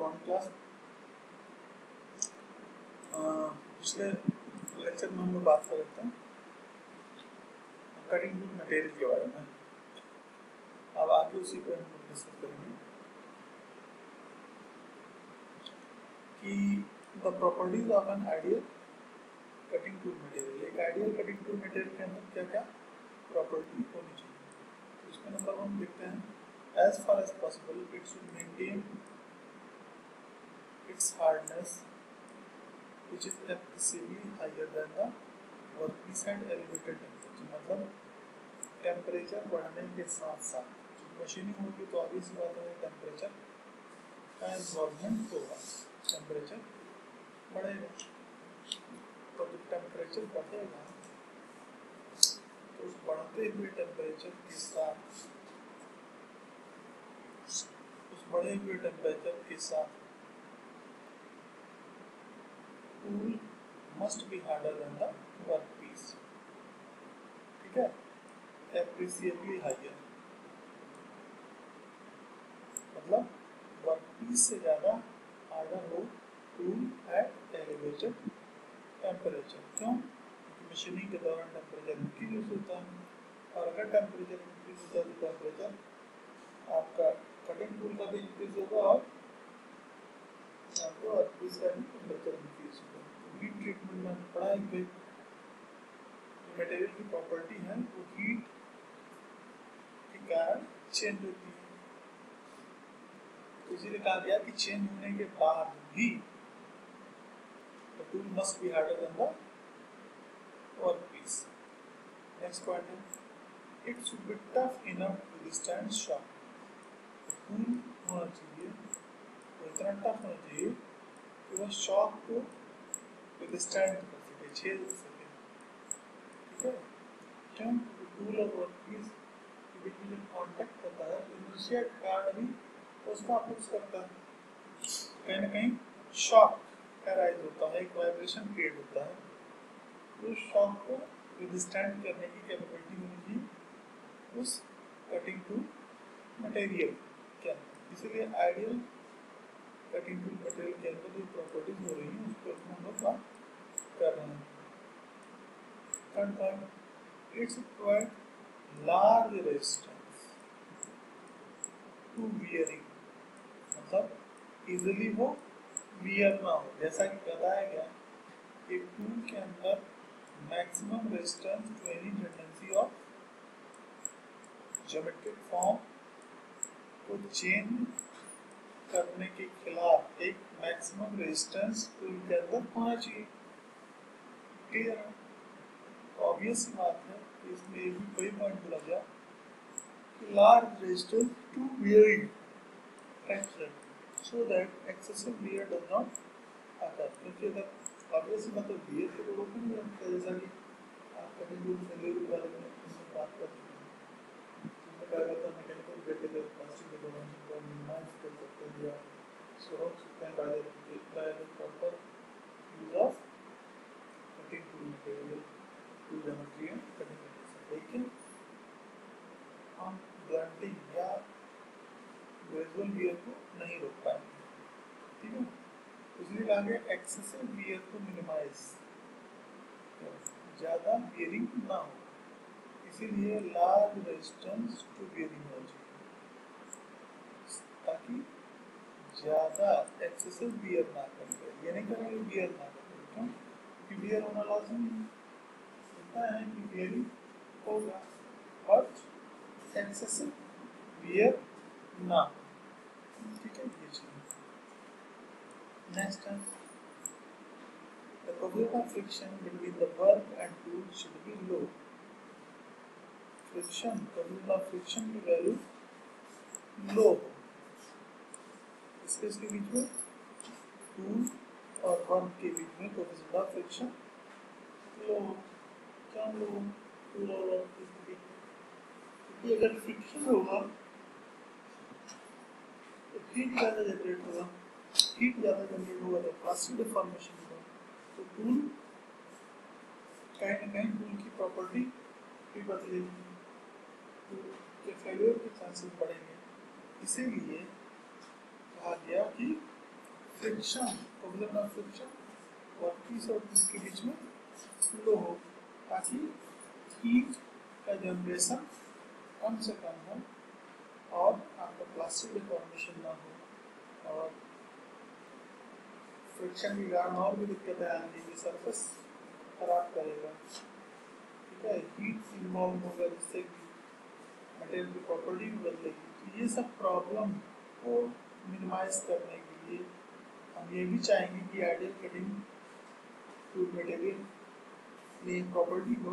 Morning class. पिछले lecture में हम लोग बात कर रहे थे कटिंग टूल मटेरियल के बारे में। अब आगे उसी पर हम लोग डिस्कस करेंगे कि the properties of an ideal cutting tool material. एक आइडियल कटिंग टूल मटेरियल के अंदर क्या क्या प्रॉपर्टी होनी चाहिए। तो इसमें नंबर 1 देखते हैं, as far as possible it should maintain its hardness which is appreciably higher than the workpiece and elevated temperature। मतलब टेम्परेचर बढ़ने के साथ साथ जब मशीनिंग होगी तो ऑब्वियस बात है टेम्परेचर का इन्वॉल्वमेंट होगा, टेम्परेचर बढ़ेगा। तो जब टेम्परेचर बढ़ेगा तो उस बढ़ते हुए टेम्परेचर के साथ tool must be harder than the workpiece। ठीक है, appreciably higher मतलब वर्कपीस से ज़्यादा हार्डर हो टूल एट एलिवेटेड टेम्परेचर। क्यों? क्योंकि मशीनिंग के दौरान टेम्परेचर इंक्रीज होता है, और अगर टेम्परेचर इंक्रीज होता है तो टेम्परेचर आपका कटिंग टूल का भी इंक्रीज होगा और आपको वर्कपीस का भी टेम्परेचर इंक्रीज होगा। हीट ट्रीटमेंट में पढ़ा है कि मटेरियल की प्रॉपर्टी है वो हीट के कारण चेंज होती है। इसीलिए कहा गया कि चेंज होने के बाद भी the tool must be harder than the workpiece। Next point है, it should be tough enough to withstand shock। Tool होना चाहिए वो इतना टफ होना चाहिए कि वह शॉक को विथस्टैंड कर सके, झेल सके। ठीक है, क्यों? टूल और वर्कपीस के बीच में जब कॉन्टैक्ट होता है तो इनिशिएट कार्ड भी उसको अपोज करता है, कहीं ना कहीं शॉक अराइज होता है, एक वाइब्रेशन क्रिएट होता है। तो शॉक को विथस्टैंड करने की कैपेबिलिटी होनी चाहिए उस कटिंग टूल मटेरियल के अंदर। इसीलिए आइडियल कटिंग टूल मटेरियल के अंदर जो प्रॉपर्टीज हो रही हैं उस पर हम लोग बात कर रहे हैं। Third point, it's provide large resistance to wearing. मतलब इजिली वो वियर ना हो। जैसा कि बताया गया कि टूल के अंदर maximum resistance to any tendency of geometric form को चेंज करने के खिलाफ एक मैक्सिमम रेजिस्टेंस टूल के अंदर होना चाहिए। क्लियर है? ऑब्वियस बात है कि इसमें एक भी कोई पॉइंट बोला गया कि large resistance to wearing tension so that excessive wear does not occur. क्योंकि अगर ऑब्वियस बात है वियर को रोक नहीं सकता, जैसा कि आप कभी भी मटेरियल के बारे में बात कर चुके हैं। इसमें क्या होता है, मैकेनिकल ब्रेकेज और प्लास्टिक के दोनों को मिनिमाइज कर सकते हैं या रोक सकते हैं by the proper use of cutting tool material to geometry and cutting material. लेकिन हम ब्लंटिंग या ग्रेजुअल वियर को नहीं रोक पाएंगे। ठीक है, इसलिए कहा गया एक्सेसिव वियर को मिनिमाइज, ज़्यादा वियरिंग ना हो, इसीलिए लार्ज रेजिस्टेंस टू वियरिंग होना चाहिए ताकि ज़्यादा एक्सेसिव वियर ना करें। ये नहीं करेंगे वियर ना करें, क्यों? क्योंकि वियर होना लाजमी होता है कि वियरिंग होगा, बट एक्सेसिव वियर ना। ठीक है, ये चीज़। नेक्स्ट है, the probability of friction between the work and tool should be low। Friction, probability of friction की वैल्यू लो हो। इसके बीच में टूल और वर्क के बीच में probability of friction लो हो। क्या लो हो? टूल और वर्क के बीच में, क्योंकि अगर फ्रिक्शन होगा तो हीट ज़्यादा जनरेट होगा, हीट ज़्यादा जनरेट होगा तो प्लास्टिक डिफॉर्मेशन होगा। तो टूल कहीं ना कहीं टूल की प्रॉपर्टी भी बदलेगी, टूल के फेलियर के चांसेस बढ़ेंगे। इसीलिए कहा गया कि friction, coefficient of friction workpiece और टूल के बीच में लो हो, ताकि हीट का जनरेशन कम से कम हो और आपका प्लास्टिक डिफॉर्मेशन ना हो और फ्रिक्शन के कारण और भी दिक्कतें आएंगी कि सरफेस खराब करेगा, ठीक है, हीट इन्वॉल्व होगा जिससे कि मटेरियल की प्रॉपर्टी भी बदलेगी। तो ये सब प्रॉब्लम को मिनिमाइज करने के लिए हम ये भी चाहेंगे कि आइडियल कटिंग टूल मटेरियल में प्रॉपर्टी हो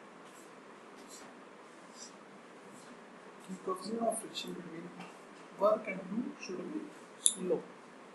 कि coefficient of friction between work and tool should be low.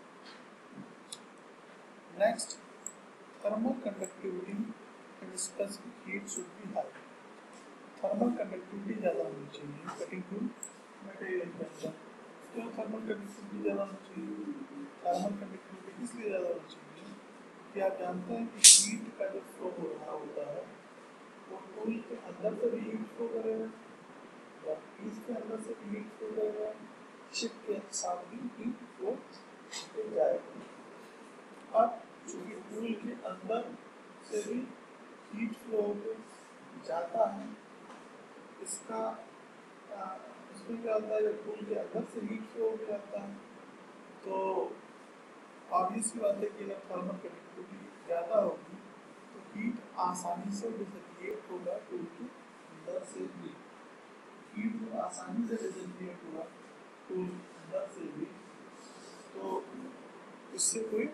Next, thermal conductivity and specific heat should be high. Thermal conductivity ज़्यादा होनी चाहिए कटिंग टूल मटेरियल के अंदर। क्यों थर्मल कंडक्टिविटी ज़्यादा होनी चाहिए? थर्मल कंडक्टिविटी इसलिए ज़्यादा होनी चाहिए कि आप जानते हैं कि हीट का जो फ्लो हो रहा होता है वो टूल के अंदर से भी हीट फ्लो करेगा, वर्कपीस के अंदर से भी हीट फ्लो करेगा, शिप के साथ भी हीट फ्लो हो जाएगा। अब चूंकि टूल के अंदर से भी हीट फ्लो होकर जाता है, इसका इसमें क्या होता है, जब टूल के अंदर से हीट फ्लो हो जाता है तो ऑब्वियस सी बात है कि अगर थर्मल कंडक्टिविटी ज़्यादा होगी तो हीट आसानी से डिसोसिएट होगा टूल के अंदर से भी, हीट जो आसानी से डिसोसिएट होगा टूल के अंदर से भी, तो इससे कोई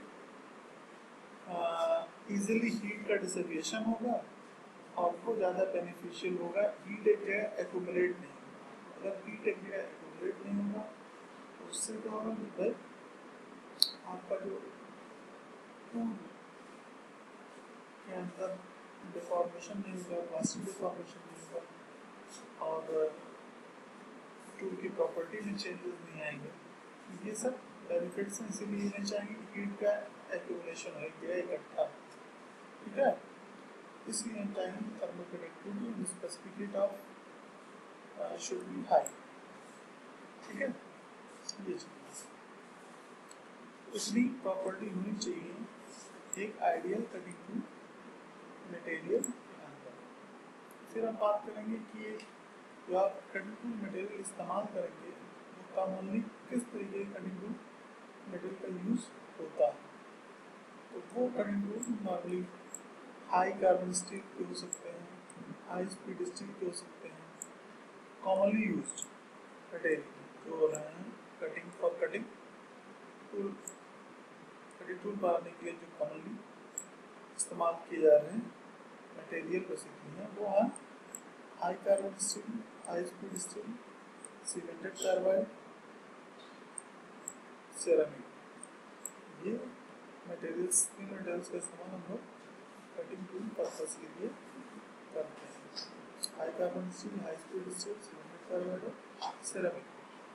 इजीली हीट का डिसोसिएशन होगा और वो ज़्यादा बेनिफिशियल होगा। हीट एक जगह एक्यूमुलेट नहीं होगा, अगर हीट एक जगह एक्यूमुलेट नहीं होगा तो उससे क्या होगा कि भाई आपका जो टूल के अंदर डिफॉर्मेशन नहीं होगा, प्लास्टिक डिफॉर्मेशन नहीं होगा और टूल की प्रॉपर्टी में चेंजेस नहीं आएंगे। ये सब बेनिफिट्स हैं, इसीलिए लेना चाहिए कि हीट का एक्यूमुलेशन हो गया इकट्ठा, ठीक है। इसलिए हम चाहेंगे thermal conductivity and specific heat of should be high, ठीक है। ये इतनी प्रॉपर्टी होनी चाहिए एक आइडियल कटिंग टूल मटेरियल के अंदर। फिर हम बात करेंगे कि जो आप कटिंग टूल मटेरियल इस्तेमाल करेंगे वो कॉमनली किस तरीके के कटिंग टूल मटेरियल का यूज़ होता है। तो वो cutting tool normally high carbon steel के हो सकते हैं, हाई स्पीड स्टील के हो सकते हैं, कॉमनली यूज्ड मटेरियल जो हो रहे हैं cutting for cutting tool, cutting tool बनाने के लिए जो कॉमनली इस्तेमाल किए जा रहे हैं मटेरियल बेसिकली हैं वो है high carbon steel, high speed steel, cemented carbide, ceramic. ये मटेरियल्स, इन मटेरियल्स का इस्तेमाल हम लोग कटिंग टूल पर्पस के लिए करते हैं। High carbon steel, high speed steel, cemented carbide और ceramic.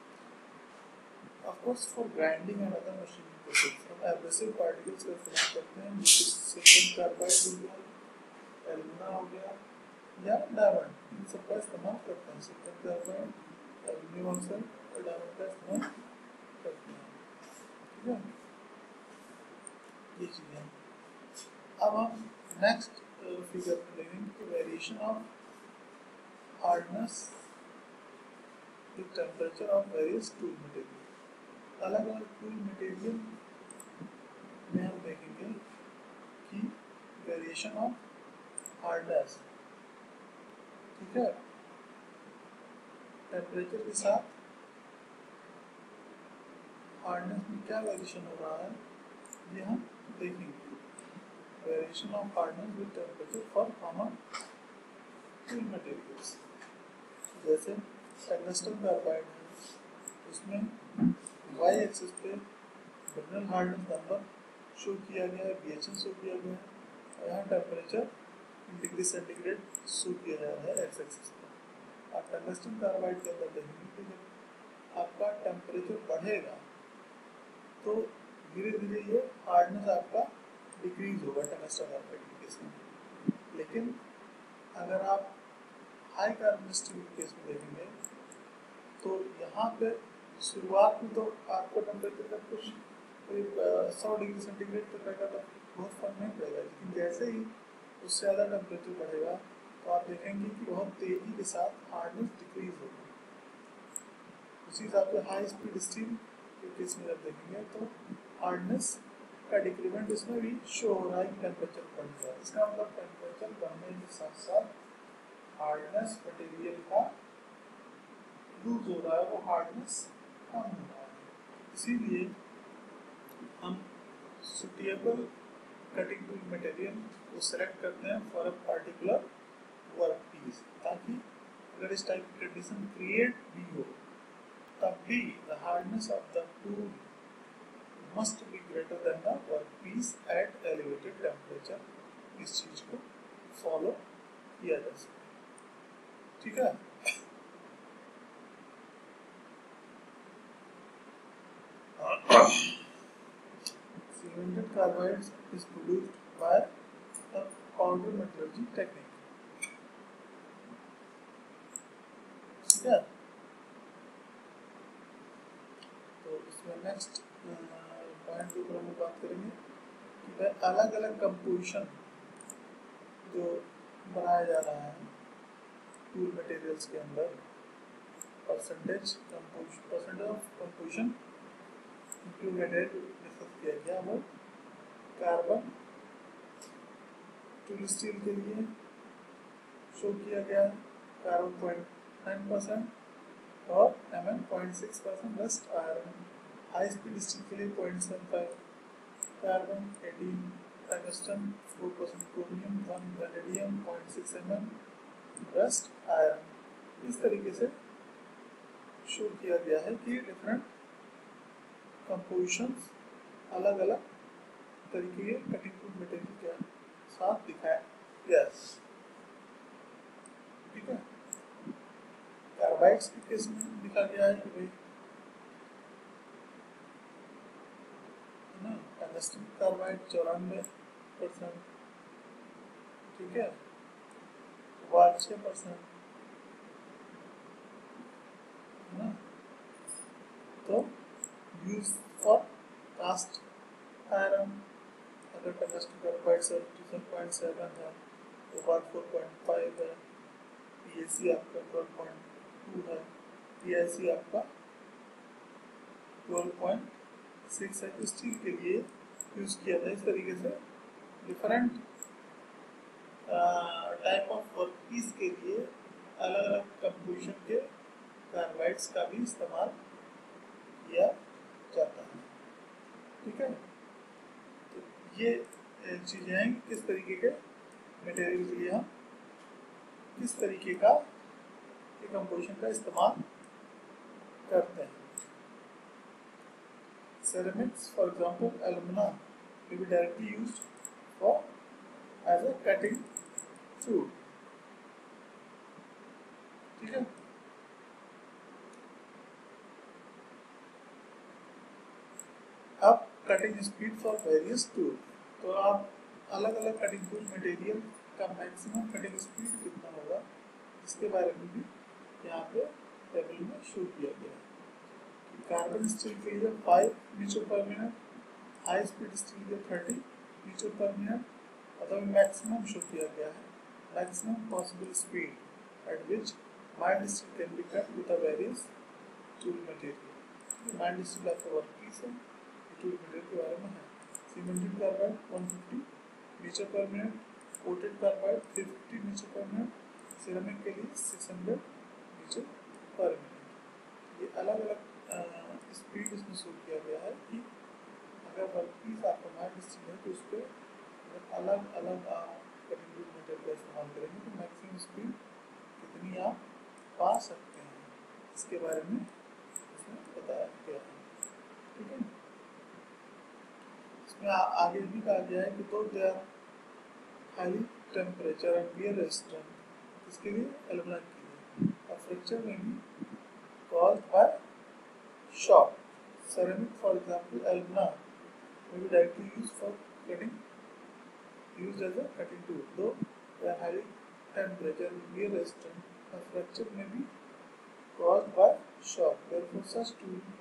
Of course for grinding and other machining process हम एब्रेसिव पार्टिकल्स का इस्तेमाल करते हैं, जैसे सिलिकॉन कार्बाइड हो गया, एल्यूमिना हो गया या डायमंड, इन सब का इस्तेमाल करते हैं। सिलिकॉन कार्बाइड, एल्यूमिनियम ऑक्साइड और डायमंड का इस्तेमाल करते हैं, ठीक है। ये चीज़ें हैं। अब हम नेक्स्ट फिगर में देखेंगे कि variation of hardness with temperature of various tool material. अलग अलग टूल मटेरियल में हम देखेंगे कि वेरिएशन ऑफ हार्डनेस, ठीक है, टेम्परेचर के साथ हार्डनेस में क्या वेरिएशन हो रहा है ये हम देखेंगे। Variation of hardness with temperature for common tool materials, जैसे टंगस्टन कार्बाइड है, उसमें वाई एक्सिस पे मिनरल हार्डनेस नंबर शो किया गया है, BHN शो किया गया है, और यहाँ टेम्परेचर डिग्री सेंटीग्रेड शो किया जा रहा है एक्स एक्सिस पर। आप टंगस्टन कार्बाइड के अंदर देखेंगे कि जब आपका टेम्परेचर बढ़ेगा तो धीरे धीरे ये हार्डनेस आपका डिक्रीज होगा टंगस्टन कार्बाइड के केस में। लेकिन अगर आप हाई कार्बन स्टील के केस में देखेंगे तो यहाँ पे शुरुआत में तो आपको टेम्परेचर का कुछ करीब 100 डिग्री सेंटीग्रेड तक रहेगा तो बहुत फर्क नहीं पड़ेगा, लेकिन जैसे ही उससे ज़्यादा टेम्परेचर बढ़ेगा तो आप देखेंगे कि बहुत तेज़ी के साथ हार्डनेस डिक्रीज होगी। उसी हिसाब से हाई स्पीड स्टील के केस में जब देखेंगे तो हार्डनेस का डिक्रीमेंट इसमें भी शो हो रहा है कि टेम्परेचर बढ़ गया। इसका मतलब टेम्परेचर बढ़ने के साथ साथ हार्डनेस मटेरियल का लूज हो रहा है, वो हार्डनेस कम हो रहा है। इसीलिए हम सुटेबल कटिंग टूल मटेरियल को सेलेक्ट करते हैं for a particular work piece, ताकि अगर इस टाइप की कंडीशन क्रिएट भी हो तब भी the hardness of the tool must be greater than the work piece at elevated temperature. इस चीज को फॉलो किया जा सकता है। ठीक है। Cemented carbides is produced by the powder metallurgy technique. ठीक है। तो इसमें नेक्स्ट पॉइंट के ऊपर हम बात करेंगे कि वह अलग अलग कंपोजिशन जो बनाया जा रहा है टूल मटेरियल्स के अंदर, percentage of composition included discuss किया गया। वो कार्बन टूल स्टील के लिए शो किया गया कार्बन 0.9% और Mn 0.6%, rest iron high speed steel के लिए 0.75 carbon 18 tungsten 4% chromium 1 vanadium 0.6 mm rest iron. इस तरीके से शो किया गया है कि डिफरेंट कंपोजिशंस अलग अलग तरीके के कटिंग टूल मटेरियल के साथ दिखाया गया। ठीक है। कार्बाइड्स के केस में लिखा गया है कि भाई ना टंगस्टन कार्बाइड 94%, ठीक है, वार 6%, है ना। तो यूज फॉर कास्ट आयरन अगर टंगस्टन कार्बाइड 77.7 है तो वार 4.5 है, PAC आपका 12.2 है, PIC आपका 12.6 है। तो स्टील के लिए यूज किया था। इस तरीके से different type of work piece के लिए अलग अलग कंपोजिशन के कार्बाइड्स का भी इस्तेमाल किया जाता है। ठीक है। तो ये चीजें हैं कि किस तरीके के मटेरियल के लिए हम किस तरीके का कंपोजिशन का इस्तेमाल करते हैं। Ceramics, for example, alumina will be directly used for as a cutting tool. ठीक है। अब cutting speed for various tool, तो आप अलग अलग कटिंग टूल मटेरियल का मैक्सिमम कटिंग स्पीड कितना होगा इसके बारे में भी यहाँ पे टेबल में शो किया गया है। कार्बन स्टील के लिए 5 metre per minute, high speed steel के 30 मीटर पर मिनट, अथवा मैक्सिमम शो किया गया है maximum possible speed at which mild steel can be cut with various tool material. Mild steel आपका वर्क पीस है, tool material के बारे में है। Cemented carbide 150 metre per minute, coated carbide 350 metre per minute, ceramic के लिए 600 metre per minute. ये अलग अलग स्पीड इसमें शो किया गया है कि अगर वर्क पीस आपका माइल्ड स्टील है तो उस पर अलग अलग आप कटिंग टूल मटेरियल का इस्तेमाल करेंगे तो मैक्सिमम स्पीड कितनी आप पा सकते हैं, इसके बारे में इसमें बताया गया है। ठीक है। इसमें आगे भी कहा गया है कि तो they are high temperature and wear resistant, इसके लिए एलुमिना की है। और फ्रैक्चर में भी caused by shock. Ceramic, for example, alumina may be directly used for cutting, used as a cutting tool. Though they are highly temperature and wear resistant, a fracture may be caused by shock. Therefore, such tool